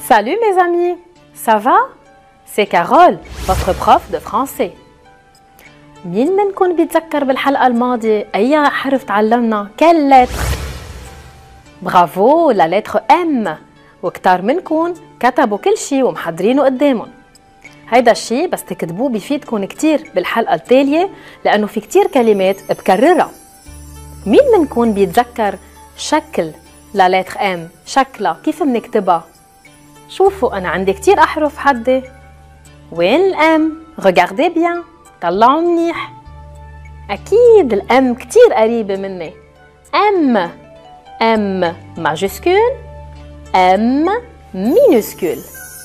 Salut mes amis, ça va? C'est Carole, votre prof de français. مين منكم بيتذكر بالحلقة الماضية أي حرف تعلمنا؟ quelle lettre؟ برافو، la lettre M. وكتار منكم كتبوا كل شي ومحضرينه قدامهم. هيدا الشي بس تكتبوه بيفيدكم كتير بالحلقة التالية لأنه في كتير كلمات بكررها. مين منكم بيتذكر شكل la lettre M؟ شكلها كيف بنكتبها؟ شوفوا أنا عندي كتير أحرف حدي. وين الأم؟ regardez bien، طلعوا منيح. أكيد الأم كتير قريبة مني. M majuscule، M minuscule.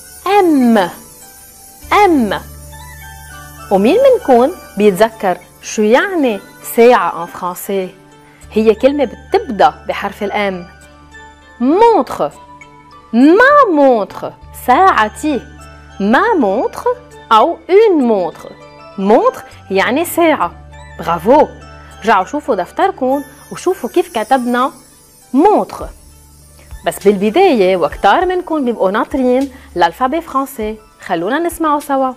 M. ومين منكم بيتذكر شو يعني ساعة en français؟ هي كلمة بتبدأ بحرف الأم. montre، ma montre، ساعتي. ma montre أو une montre. montre يعني ساعة. برافو. رجعوا شوفوا دفتركم وشوفوا كيف كتبنا montre. بس بالبداية وكتار منكم بيبقوا ناطرين l'alphabet français. خلونا نسمعه سوا.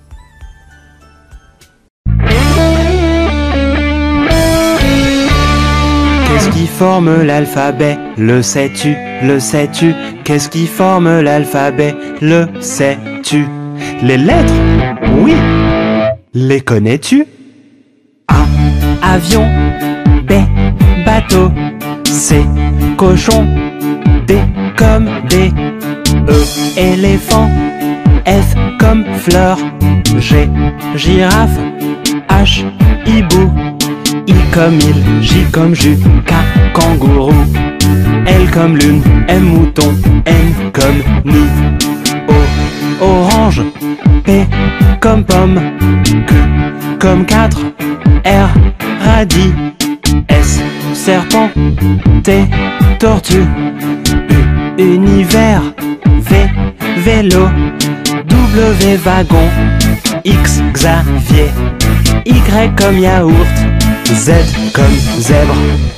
Qu'est-ce qui forme l'alphabet? Le sais-tu? Le sais-tu? Qu'est-ce qui forme l'alphabet? Le sais-tu? Les lettres? Oui. Les connais-tu? A, avion. B, bateau. C, cochon. D comme D. E, éléphant. F comme fleur. G, girafe. H, hibou. I comme il, J comme jus. K, kangourou. L comme lune. M, mouton. N comme nid. O, orange. P comme pomme. Q comme 4. R, radis. S, serpent. T, tortue. U, univers. V, vélo. W, wagon. X, Xavier. Y comme yaourt. Z comme zèbre.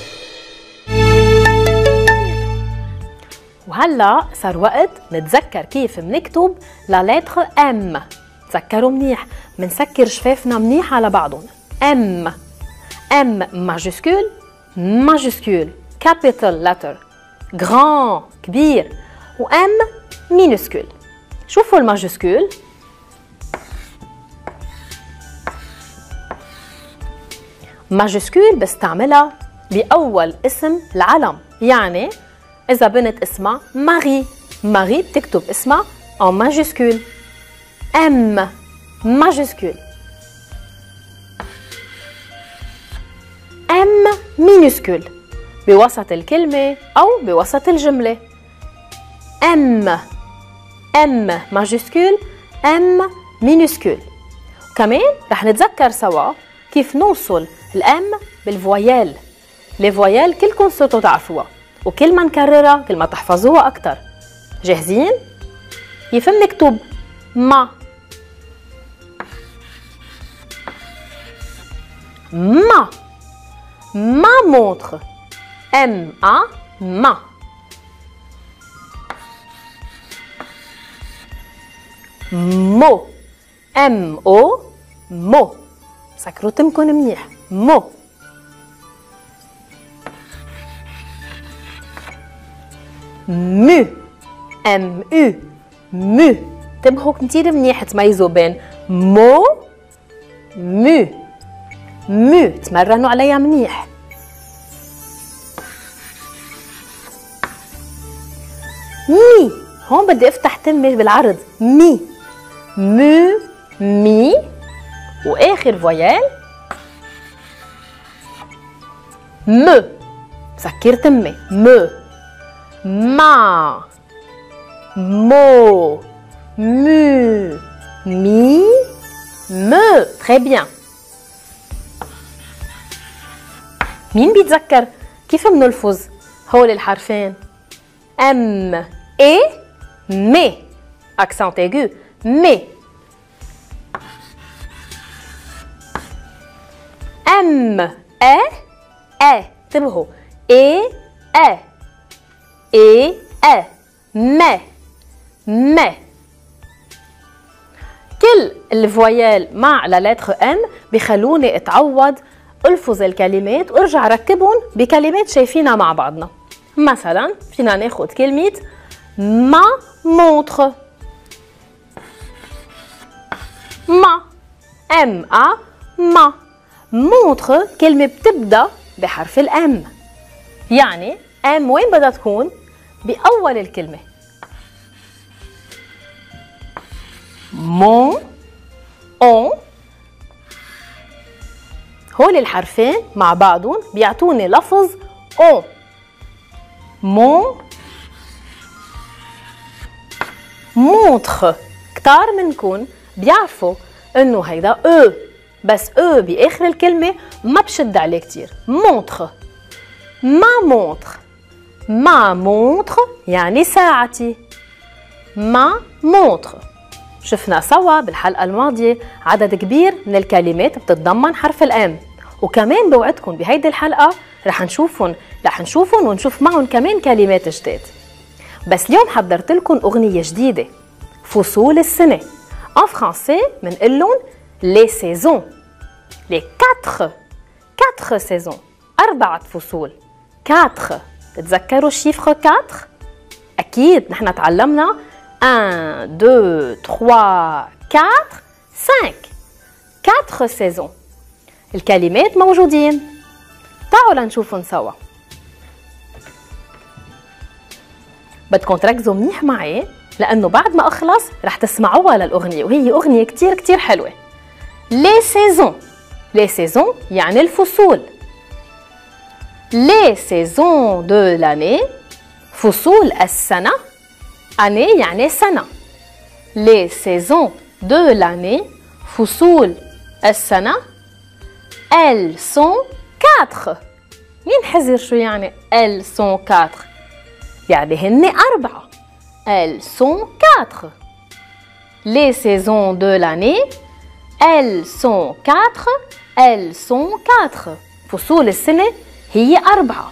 وهلا صار وقت نتذكر كيف بنكتب لا لتر M. تذكروا منيح، منسكر شفافنا منيح على بعضهم. M majuscule، majuscule capital letter grand كبير، و M minuscule. شوفوا الماجسكول. ماجسكول بستعملها بأول اسم العلم، يعني إذا بنت اسمها ماري، ماري بتكتب اسمها en majuscule. M majuscule. M minuscule بوسط الكلمة أو بوسط الجملة. M majuscule، M minuscule. كمان رح نتذكر سوا كيف نوصل الام بالفويال. لي فويال كلكم صرتوا تعرفوها، وكل ما نكررها كل ما تحفظوها أكتر. جاهزين؟ كيف بنكتب ما؟ ما montre. M-A ما. مو. M-O مو. سكروا تمكن منيح. مو. مو. M-U مو. انتبهوا كتير منيح تميزوا بين مو مو. مو تمرنوا عليها منيح. مي، هون بدي افتح تمي بالعرض. مي. مو مي، واخر فويال م. سكر تمي. م. ما. مو. مو. مي. مو. très bien. مين بيتذكر كيف بنلفظ هول الحرفين؟ M et mais accent aigu. mais. M انتبهوا. et mais mais. كل الفويال مع لا لتر ام بيخلوني اتعود الفظ الكلمات وارجع ركبهم بكلمات شايفينها مع بعضنا. مثلا فينا ناخد كلمة ما montre. ما ام ا ما montre كلمة بتبدأ بحرف الام، يعني ام وين بدها تكون؟ بأول الكلمة. mon on هول الحرفين مع بعضهم بيعطوني لفظ on. mon montre. كتار منكم بيعرفوا انه هيدا او، بس او باخر الكلمه ما بشد عليه كتير. montre ما montre. ما montre يعني ساعتي. ما montre. شفنا سوا بالحلقة الماضية عدد كبير من الكلمات بتتضمن حرف الام، وكمان بوعدكم بهيدي الحلقة رح نشوفهم ونشوف معهم كمان كلمات جداد. بس اليوم حضرت لكم أغنية جديدة، فصول السنة. en français منقول لهم les saisons. les 4 saisons، 4 فصول. 4 تتذكروا الشيفر 4؟ أكيد نحن تعلمنا 1 2 3 4 5 4 saisons. الكلمات موجودين، تعالوا لنشوفهم سوا. بدكم تركزوا منيح معي لأنه بعد ما أخلص رح تسمعوها للأغنية، وهي أغنية كتير حلوة. les saisons. les saisons يعني الفصول. les saisons de l'année. فصول السنة. année يعني سنة. les saisons de l'année. فصول السنة. elles sont 4. مين حذر شو يعني elles sont 4؟ يعني هن 4. elles sont 4. les saisons de l'année. elles sont 4. elles sont 4. فصول السنة هي 4.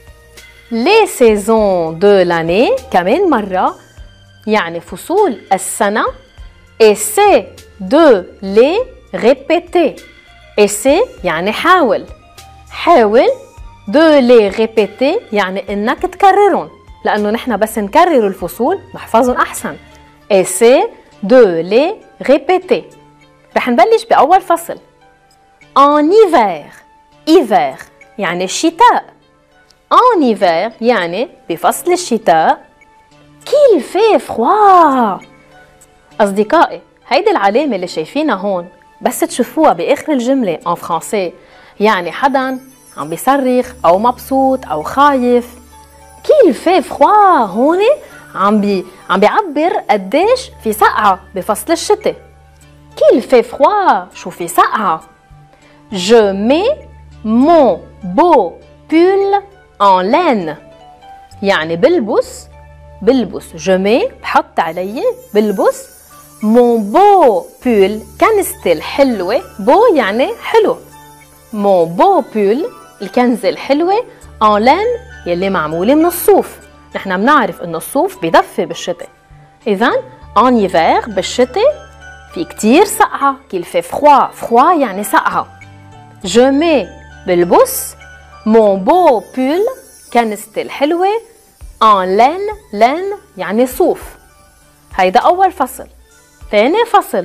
les saisons de l'année كمان مرة يعني فصول السنة. essaie de les répéter. essaie يعني حاول. حاول de les répéter يعني انك تكررهم، لانه نحن بس نكرر الفصول نحفظهم احسن. essaie de les répéter. رح نبلش باول فصل. en hiver. hiver يعني الشتاء. en hiver يعني بفصل الشتاء. qu'il fait froid. أصدقائي هيدي العلامة اللي شايفينها هون بس تشوفوها بآخر الجملة en français يعني حدا عم بيصرخ أو مبسوط أو خايف. qu'il fait froid هون عم بيعبر قديش في سقعة بفصل الشتاء. qu'il fait froid شو في سقعة. je mets mon beau pull en laine يعني بلبس je mets بحط علي بلبس mon beau pull كنزتي الحلوة. beau يعني حلو. mon beau pull الكنزة الحلوة en laine يلي معمولة من الصوف. نحن بنعرف انه الصوف بيدفي بالشتاء، اذا en hiver بالشتاء في كتير سقعة. qu'il fait froid. froid يعني سقعة. je mets بلبس mon beau pull كنزتي الحلوة en laine. laine يعني صوف. هيدا أول فصل. ثاني فصل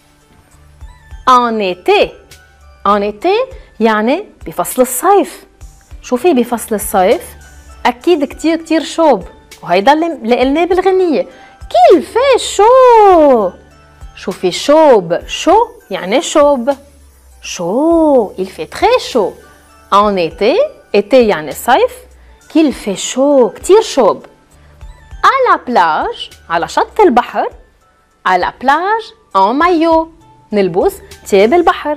en été. en été يعني بفصل الصيف. شو في بفصل الصيف؟ أكيد كتير شوب، وهيدا اللي قلناه بالغنية. qu'il fait chaud. شو في شوب؟ شو يعني شوب. chaud il fait très chaud. en été. été يعني صيف. qu'il fait chaud كتير شوب. à la plage على شط البحر. à la plage en maillot نلبس تياب البحر.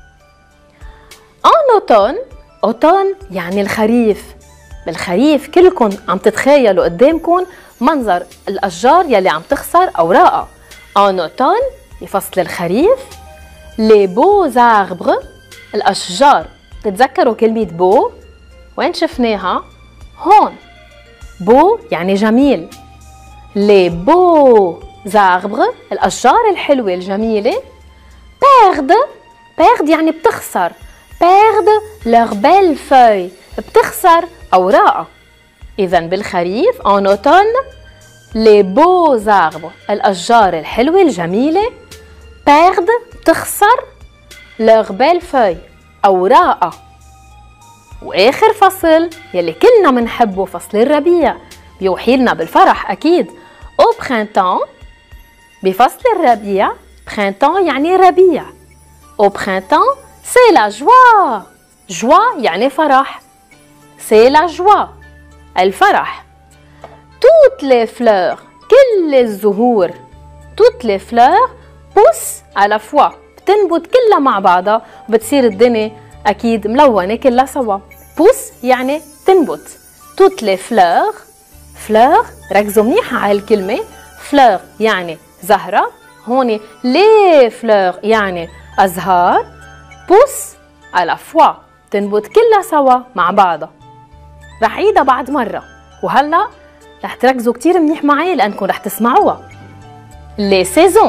en automne. automne يعني الخريف. بالخريف كلكم عم تتخيلوا قدامكم منظر الأشجار يلي عم تخسر أوراقها. en automne بفصل الخريف. les beaux arbres الأشجار. تتذكروا كلمة beau وين شفناها؟ هون. beau يعني جميل. les beaux arbres الأشجار الحلوة الجميلة perdent يعني بتخسر perdent leurs belles feuilles بتخسر أوراقها. إذن بالخريف en automne les beaux arbres الأشجار الحلوة الجميلة perdent بتخسر leurs belles feuilles أوراقها. وآخر فصل يلي كلنا منحبه فصل الربيع بيوحي لنا بالفرح أكيد. au printemps بفصل الربيع printemps يعني ربيع. au printemps c'est la joie يعني فرح. c'est la joie الفرح. toutes les fleurs كل الزهور toutes les fleurs poussent à la fois بتنبت كلها مع بعضها وبتصير الدنيا أكيد ملونة كلها سوا. pousse يعني تنبت. toutes les fleurs ركزوا منيح على الكلمة. fleur يعني زهرة، هون les fleurs يعني أزهار. pousse à la fois تنبت كلها سوا مع بعضها. رح عيدها بعد مرة، وهلأ رح تركزوا كتير منيح معي لأنكم رح تسمعوها. les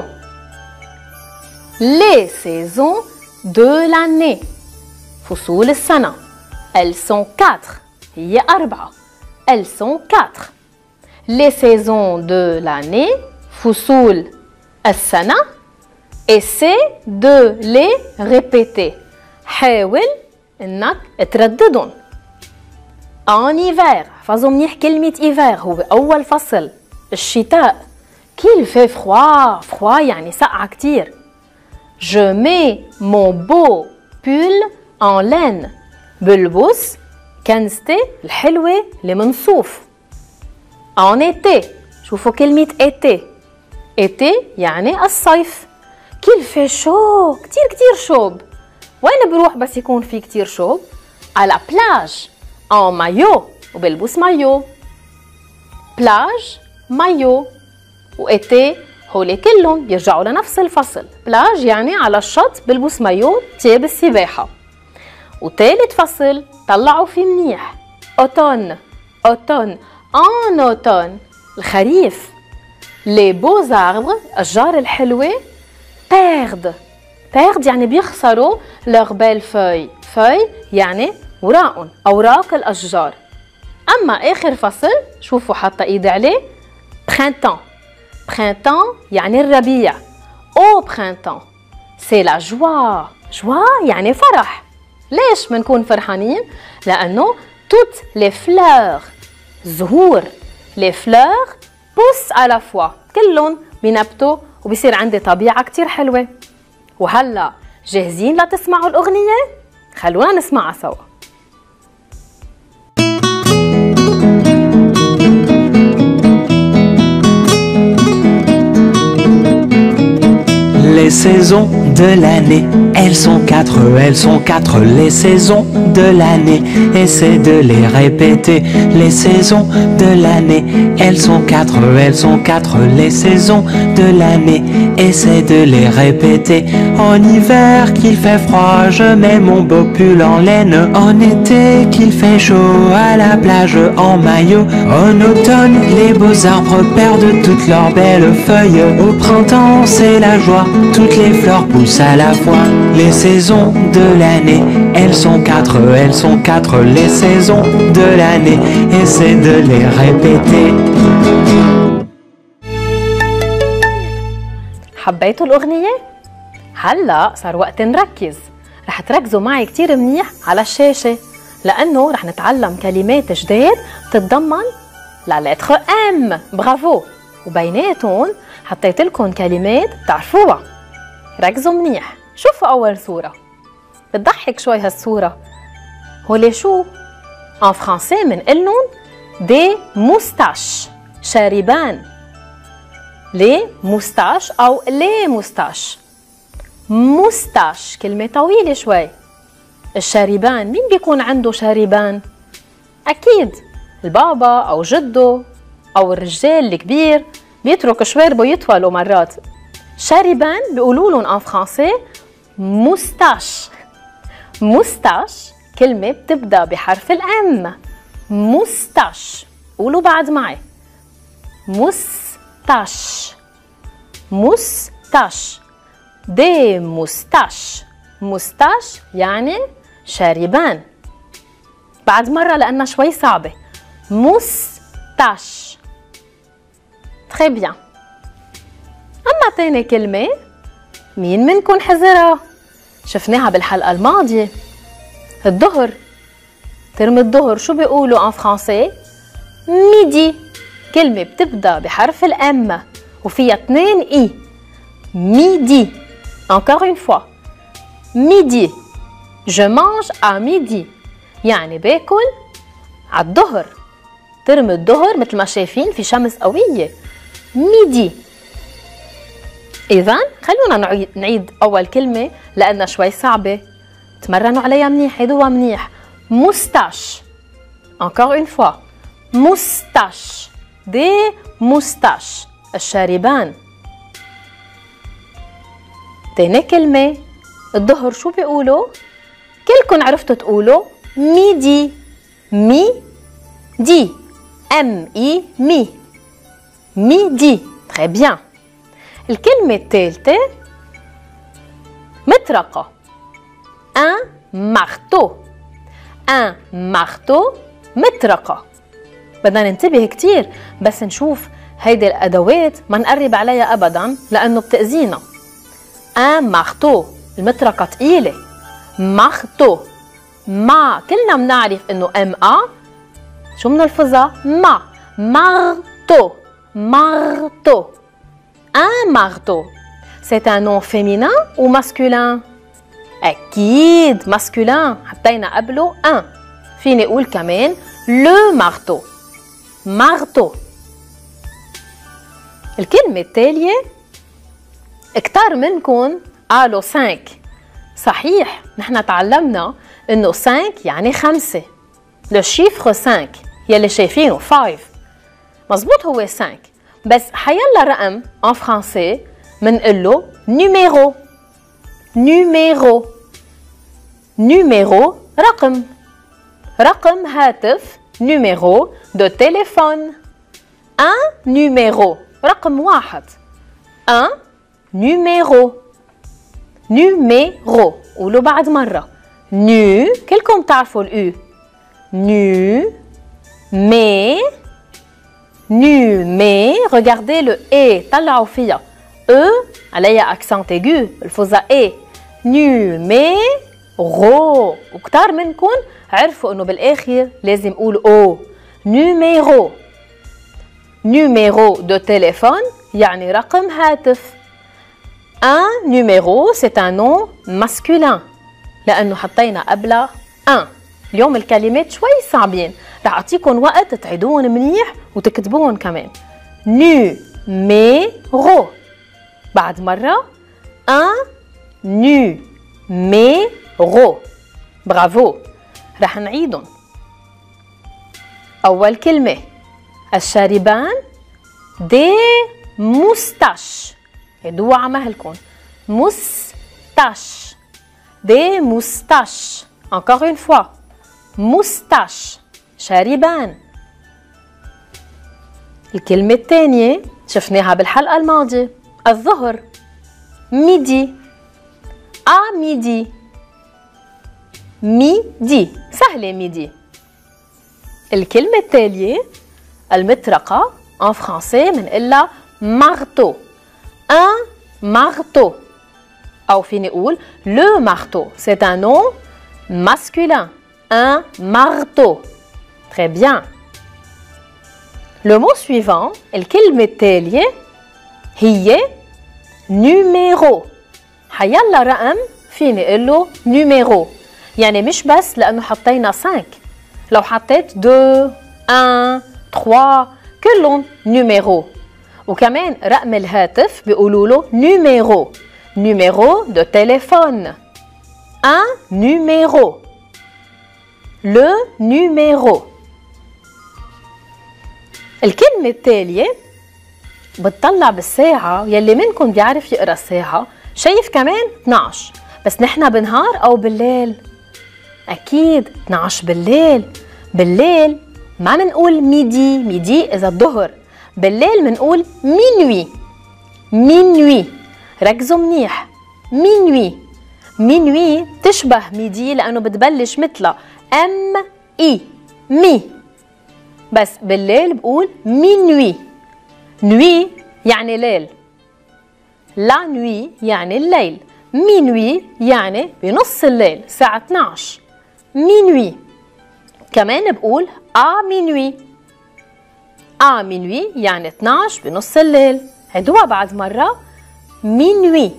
saisons de l'année فصول السنة. elles sont 4 هي 4. elles sont 4. les saisons de l'année فصول السنة. essaie de les répéter حاول انك ترددهم. en hiver احفظوا منيح كلمة hiver هو أول فصل الشتاء. qu'il fait froid يعني سقعة كتير. je mets mon beau pull en laine بلبس كنزتي الحلوة اللي من صوف. en été شوفوا كلمة été يعني الصيف. qu'il fait chaud كتير شوب. وين بروح بس يكون في كتير شوب؟ à la plage en maillot وبلبس مايو. plage مايو وإتي هولي كلهم بيرجعوا لنفس الفصل. بلاج يعني على الشط بلبس مايو تياب السباحة. وثالث فصل طلعوا فيه منيح automne en automne الخريف. les beaux arbres الأشجار الحلوة perdent يعني بيخسروا leurs belles feuilles يعني أوراق الأشجار. أما آخر فصل شوفوا حاطة إيدي عليه printemps يعني الربيع. au printemps c'est la joie يعني فرح. ليش منكون فرحانين؟ لأنه toutes les fleurs زهور les fleurs poussent à la fois كلهم بينبتوا وبيصير عندي طبيعة كتير حلوة. وهلأ جاهزين لتسمعوا الأغنية؟ خلونا نسمعها سوا. Les saisons de l'année, elles sont quatre, les saisons de l'année, essaie de les répéter. Les saisons de l'année, elles sont quatre, les saisons de l'année, essaie de les répéter. En hiver qu'il fait froid, je mets mon beau pull en laine. En été qu'il fait chaud, à la plage en maillot. En automne, les beaux arbres perdent toutes leurs belles feuilles. Au printemps, c'est la joie, toutes les fleurs poussent à la fois. Les saisons de l'année, elles sont quatre, les saisons de l'année, essaie de les répéter. حبيتوا الأغنية؟ هلأ صار وقت نركز. رح تركزوا معي كتير منيح على الشاشة لأنه رح نتعلم كلمات جداد تتضمن لا لتر ام. برافو. وبيناتهم حطيت لكم كلمات بتعرفوها. ركزوا منيح. شوفوا أول صورة بتضحك شوي هالصورة. هولي شو؟ en français منقلن des moustaches شاربان. les moustaches أو les moustaches. moustache كلمة طويلة شوي. الشاربان مين بيكون عنده شاربان؟ أكيد البابا أو جده أو الرجال الكبير بيترك شواربه يطولوا مرات. شاربان بيقولوا لهم en français moustache. moustache كلمة بتبدأ بحرف الام. moustache قولوا بعد معي. moustache moustaches. moustaches. des moustaches. moustache يعني شاربان. بعد مرة لأنها شوي صعبة. moustache. très bien. أما تاني كلمة مين منكن حذرها؟ شفناها بالحلقة الماضية. الظهر. ترم الظهر شو بيقولوا ان فرنسي؟ ميدي. كلمة بتبدأ بحرف الام وفيها 2 اي. ميدي. encore une fois. ميدي. je mange à midi. يعني باكل على الظهر. ترم الظهر مثل ما شايفين في شمس قوية. ميدي. إذن خلونا نعيد أول كلمة لأنها شوي صعبة. تمرنوا عليها منيح، عيدوها منيح. moustache. encore une fois. moustache. des moustaches. الشاربان. تاني كلمة الظهر شو بيقولوا؟ كلكن عرفتوا تقولوا ميدي. مي دي. ام اي مي. ميدي. très bien. الكلمة الثالثة مطرقة. un marteau. un marteau. مطرقة. بدنا ننتبه كتير بس نشوف هيدي الأدوات ما نقرب عليها أبداً لأنه بتأذينا. un marteau. المطرقة تقيلة. marteau. ما كلنا بنعرف إنه MA شو بنلفظها؟ ما. marteau. marteau. un marteau. C'est un nom féminin ou masculin؟ أكيد masculin. حطينا قبله un. فيني أقول كمان le marteau. marteau. الكلمة التالية كتار منكم قالوا 5. صحيح نحن تعلمنا إنه 5 يعني 5. le chiffre 5 يلي شايفينه 5 مزبوط هو 5 بس حيلا رقم en français منقول له numéro. numéro. numéro رقم. رقم هاتف. numéro de téléphone. un numéro. رقم واحد. un numéro. numéro. قولوا بعد مرة. nu كلكم تعرفوا الأو. nu mais nu mais regardez le e طلعوا فيها e عليها accent aigu الفوزة e. numéro. وكتار منكم عرفوا انه بالاخر لازم اقول او. numéro. numéro de téléphone يعني رقم هاتف. un numéro c'est un nom masculin لانه حطينا قبلها un. اليوم الكلمات شوي صعبين رح اعطيكم وقت تعيدوهم منيح وتكتبوهم كمان. numéro. بعد مرة. un numéro. برافو. رح نعيدهم. أول كلمة الشاربان des moustaches. عيدوها على مهلكم. moustache. des moustaches. encore une fois. moustache. شاربان. الكلمة الثانية شفناها بالحلقة الماضية. الظهر. midi. à midi. midi. سهلة ميدي. الكلمة التالية المطرقة en français بنقلها marteau. un marteau. أو فيني أقول le marteau. c'est un nom masculin. un marteau. très bien. le mot suivant الكلمة التالية هي numéro. حيلا رقم فيني أقول له numéro. يعني مش بس لأنه حطينا 5. لو حطيت 2 1 3 كلهم numéro. وكمان رقم الهاتف بيقولوا له numéro. numéro de téléphone. un numéro. le numéro. الكلمة التالية بتطلع بالساعة. يلي منكم بيعرف يقرأ الساعة شايف كمان 12 بس نحن بنهار أو بالليل؟ أكيد 12 بالليل. بالليل ما منقول ميدي. ميدي إذا الظهر بالليل بنقول minuit. minuit. ركزوا منيح. minuit. minuit تشبه ميدي لأنه بتبلش مثلها M-I. مي. بس بالليل بقول minuit. nuit يعني ليل. la nuit يعني الليل. minuit يعني بنص الليل الساعة 12. minuit. كمان بقول à minuit. à minuit يعني 12 بنص الليل. عدوها بعد مرة. minuit.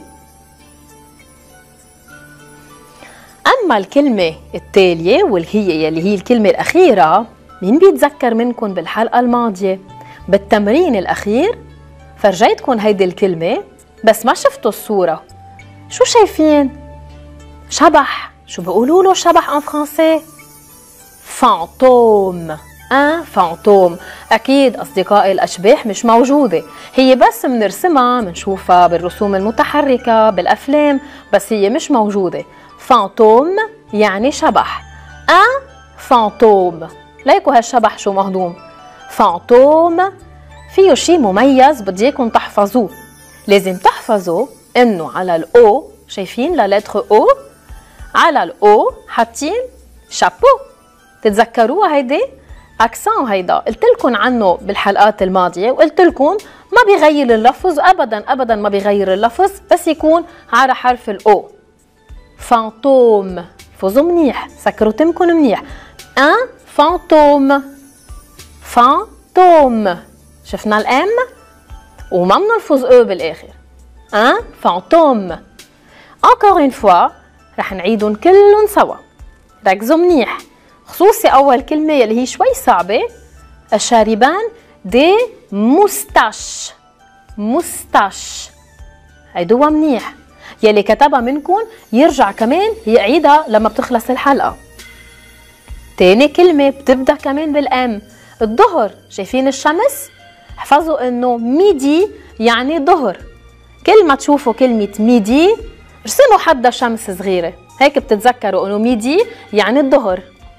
أما الكلمة التالية واللي هي الكلمة الأخيرة، مين بيتذكر منكم بالحلقة الماضية بالتمرين الأخير فرجيتكم هيدي الكلمة بس ما شفتوا الصورة؟ شو شايفين؟ شبح. شو بيقولوا له شبح ان فرنسي؟ فانتوم. فانتوم. أكيد أصدقائي الأشباح مش موجودة، هي بس منرسمها منشوفها بالرسوم المتحركة بالأفلام، بس هي مش موجودة. فانتوم يعني شبح. فانتوم. ليكوا هالشبح شو مهضوم. فانتوم فيه شي مميز بدي اياكم تحفظوه. لازم تحفظوا انه على الأو، شايفين للتر أو؟ على الأو حاطين شابو. تتذكروها هيدي؟ أكسان هيدا قلت لكم عنه بالحلقات الماضية، وقلت لكم ما بيغير اللفظ أبدا أبدا، ما بيغير اللفظ بس يكون على حرف الأو. فانتوم. فوزوا منيح، سكروا تمكن منيح. فانتوم. فانتوم. شفنا الام وما بنلفظ او بالاخر. فانتوم. encore une fois رح نعيدهم كلهم سوا. ركزوا منيح، خصوصي اول كلمه يلي هي شوي صعبه. الشاربان دي موستاش. موستاش. عيدوها منيح. يلي كتبها منكم يرجع كمان يعيدها لما بتخلص الحلقه. تاني كلمه بتبدا كمان بالام. الظهر. شايفين الشمس؟ احفظوا انه ميدي يعني ظهر. كل ما تشوفوا كلمه ميدي ارسموا حدا شمس صغيره، هيك بتتذكروا انه ميدي يعني الظهر.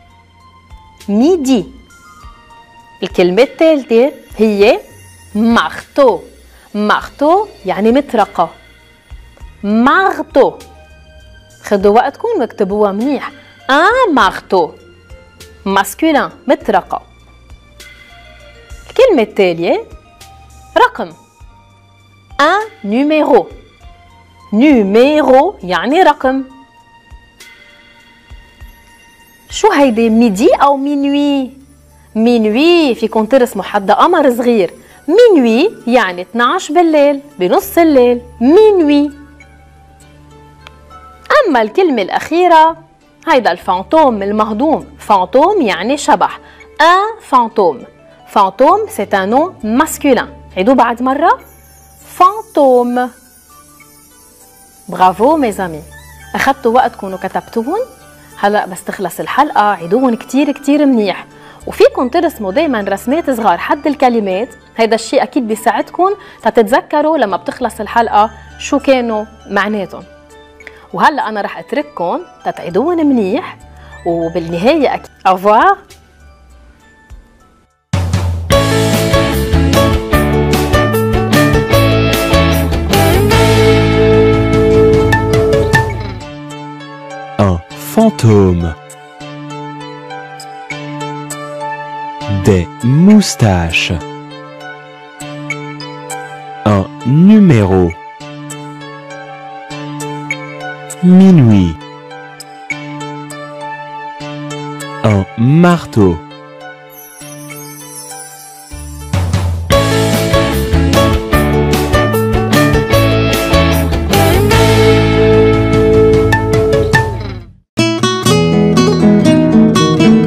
ميدي. الكلمه الثالثه هي مارتو. مارتو يعني مطرقه. مارتو. خدوا وقتكم واكتبوها منيح. مارتو. ماسكولين مطرقه. الكلمة التالية رقم. نيميرو. نيميرو يعني رقم. شو هيدي؟ ميدي أو مينوي؟ مينوي فيكم ترسموا حدا قمر صغير. مينوي يعني 12 بالليل بنص الليل. مينوي. أما الكلمة الأخيرة هيدا الفانتوم المهضوم. فانتوم يعني شبح. فانتوم. فانتوم c'est un nom masculin. عيدوا بعد مرة. فانتوم. برافو ميز امي، أخذتوا وقتكم وكتبتوهم. هلا بس تخلص الحلقة عيدوهم كتير كتير منيح، وفيكم ترسموا دايما رسمات صغار حد الكلمات. هيدا الشيء أكيد بيساعدكم تتذكروا لما بتخلص الحلقة شو كانوا معناتهم. وهلا أنا رح أترككم تتعيدوهم منيح، وبالنهاية أكيد au revoir. Fantôme. Des moustaches. Un numéro. Minuit. Un marteau.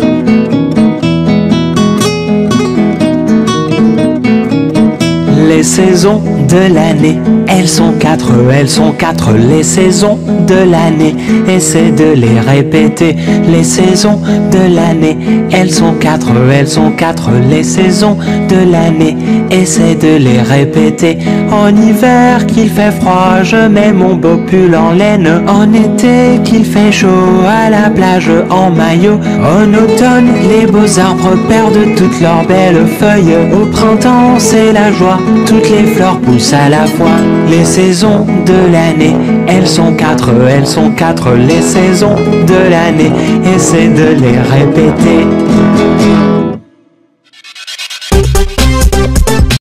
Les saisons de l'année, elles sont quatre les saisons de l'année. Essaie de les répéter, les saisons de l'année. Elles sont quatre les saisons de l'année. Essaie de les répéter. En hiver qu'il fait froid, je mets mon beau pull en laine. En été qu'il fait chaud, à la plage en maillot. En automne, les beaux arbres perdent toutes leurs belles feuilles. Au printemps, c'est la joie, toutes les fleurs poussent à la fois. Les saisons de l'année, elles sont quatre les saisons de l'année. Essaie de les répéter.